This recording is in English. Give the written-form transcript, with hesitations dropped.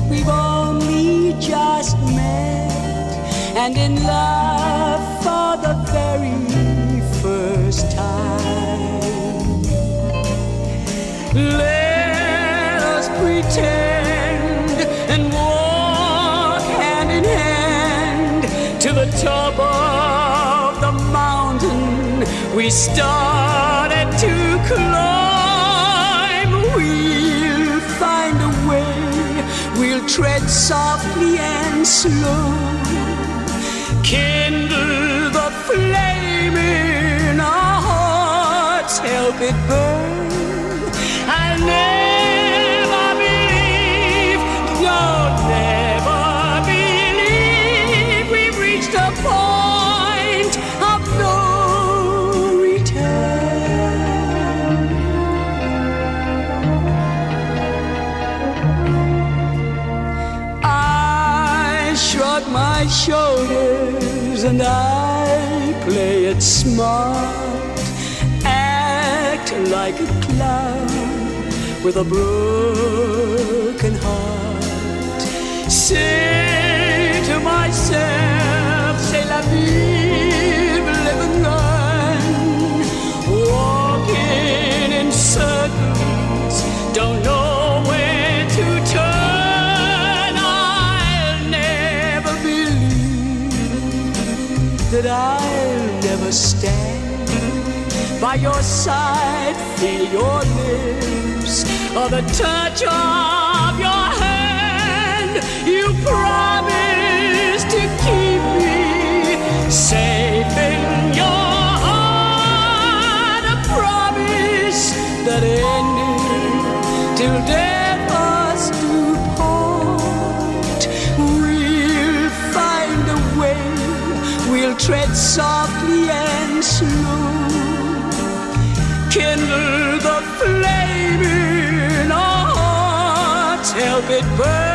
that we've only just met and in love for the very first time. Let us pretend and walk hand in hand to the top of the mountain we started to climb. We'll find a way, we'll tread softly and slow, kindle the flame in our hearts, help it burn. I'll never believe, no, never believe we've reached a point of no return. I shrug my shoulders and I play it smart, act like a clown with a broken heart. Say to myself, c'est la vie, live and run, walking in circles, don't know where to turn. I'll never believe that I'll never stand by your side, feel your lips or the touch of your hand. You promised to keep me safe in your heart, a promise that ended till death us do part. We'll find a way, we'll tread softly and slow, kindle the flame in our hearts, help it burn.